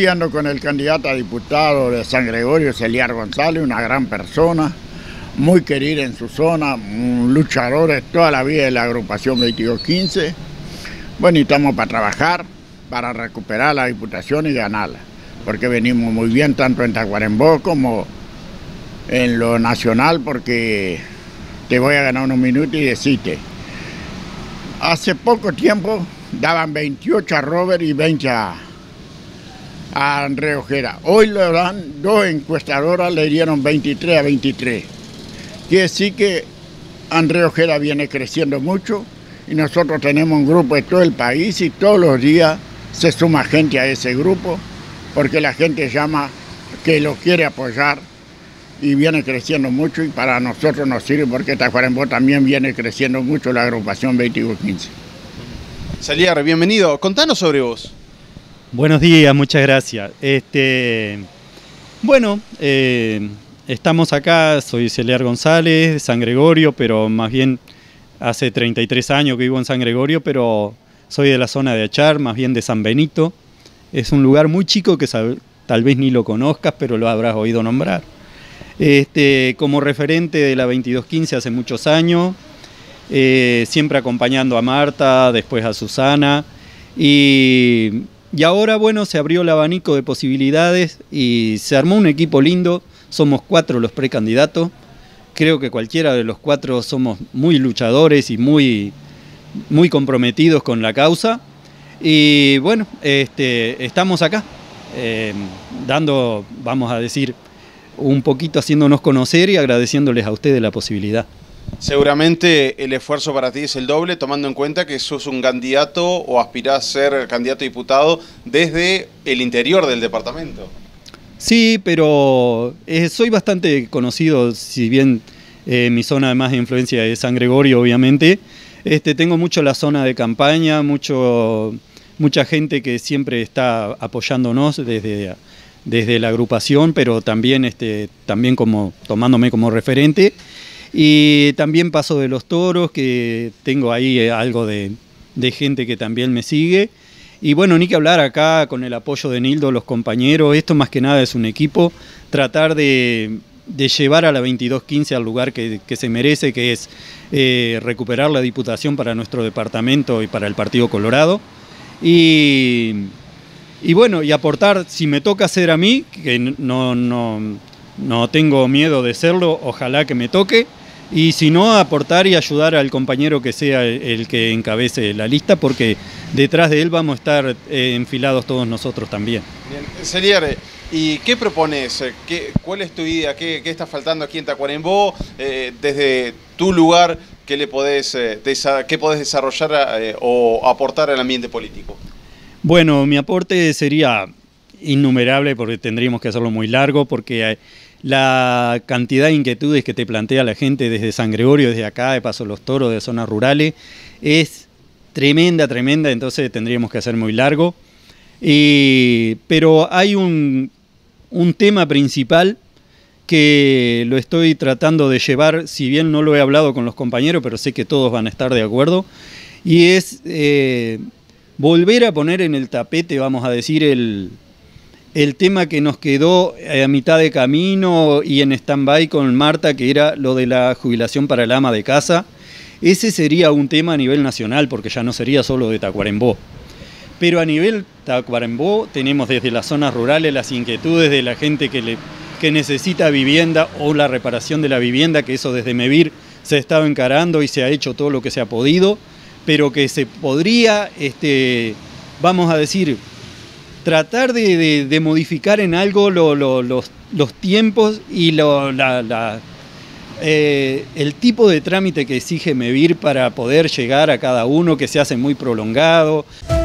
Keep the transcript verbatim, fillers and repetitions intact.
Hoy ando con el candidato a diputado de San Gregorio, Celiar González, una gran persona, muy querida en su zona, un luchador de toda la vida de la agrupación veintidós quince. Bueno, y estamos para trabajar, para recuperar la diputación y ganarla, porque venimos muy bien tanto en Tacuarembó como en lo nacional, porque te voy a ganar unos minutos y decirte, hace poco tiempo daban veintiocho a Robert y veinte a, a Andrés Ojeda. Hoy le dan, dos encuestadoras le dieron veintitrés a veintitrés. Quiere decir que Andrés Ojeda viene creciendo mucho y nosotros tenemos un grupo de todo el país y todos los días se suma gente a ese grupo porque la gente llama que lo quiere apoyar y viene creciendo mucho, y para nosotros nos sirve porque Tacuarembó también viene creciendo mucho la agrupación veintidós quince. Celiar, bienvenido. Contanos sobre vos. Buenos días, muchas gracias. Este, bueno, eh, estamos acá, soy Celiar González, de San Gregorio, pero más bien hace treinta y tres años que vivo en San Gregorio, pero soy de la zona de Achar, más bien de San Benito. Es un lugar muy chico que tal vez ni lo conozcas, pero lo habrás oído nombrar. Este, como referente de la veintidós quince hace muchos años, eh, siempre acompañando a Marta, después a Susana, y, y ahora bueno, se abrió el abanico de posibilidades y se armó un equipo lindo. Somos cuatro los precandidatos, creo que cualquiera de los cuatro somos muy luchadores y muy, muy comprometidos con la causa, y bueno, este, estamos acá, eh, dando, vamos a decir, un poquito haciéndonos conocer y agradeciéndoles a ustedes la posibilidad. Seguramente el esfuerzo para ti es el doble, tomando en cuenta que sos un candidato o aspirás a ser candidato a diputado desde el interior del departamento. Sí, pero eh, soy bastante conocido, si bien eh, mi zona de más influencia es San Gregorio, obviamente. Este, tengo mucho la zona de campaña, mucho, mucha gente que siempre está apoyándonos desde... desde la agrupación, pero también, este, también como, tomándome como referente. Y también Paso de los Toros, que tengo ahí algo de, de gente que también me sigue. Y bueno, ni que hablar acá con el apoyo de Nildo, los compañeros. Esto más que nada es un equipo, tratar de, de llevar a la veintidós quince al lugar que, que se merece, que es eh, recuperar la diputación para nuestro departamento y para el Partido Colorado. Y... Y bueno, y aportar, si me toca ser a mí, que no, no, no tengo miedo de serlo, ojalá que me toque, y si no, aportar y ayudar al compañero que sea el, el que encabece la lista, porque detrás de él vamos a estar eh, enfilados todos nosotros también. Bien, Celiar, ¿y qué propones? ¿Qué, ¿Cuál es tu idea? ¿Qué, qué está faltando aquí en Tacuarembó? Eh, desde tu lugar, ¿qué, le podés, eh, qué podés desarrollar eh, o aportar al ambiente político? Bueno, mi aporte sería innumerable porque tendríamos que hacerlo muy largo, porque la cantidad de inquietudes que te plantea la gente desde San Gregorio, desde acá, de Paso de los Toros, de zonas rurales, es tremenda, tremenda, entonces tendríamos que hacer muy largo. Y, pero hay un, un tema principal que lo estoy tratando de llevar, si bien no lo he hablado con los compañeros, pero sé que todos van a estar de acuerdo, y es... Eh, volver a poner en el tapete, vamos a decir, el, el tema que nos quedó a mitad de camino y en stand-by con Marta, que era lo de la jubilación para el ama de casa. Ese sería un tema a nivel nacional, porque ya no sería solo de Tacuarembó. Pero a nivel Tacuarembó tenemos desde las zonas rurales las inquietudes de la gente que, le, que necesita vivienda o la reparación de la vivienda, que eso desde MEVIR se ha estado encarando y se ha hecho todo lo que se ha podido, pero que se podría, este, vamos a decir, tratar de, de, de modificar en algo lo, lo, los, los tiempos y lo, la, la, eh, el tipo de trámite que exige MEVIR para poder llegar a cada uno, que se hace muy prolongado.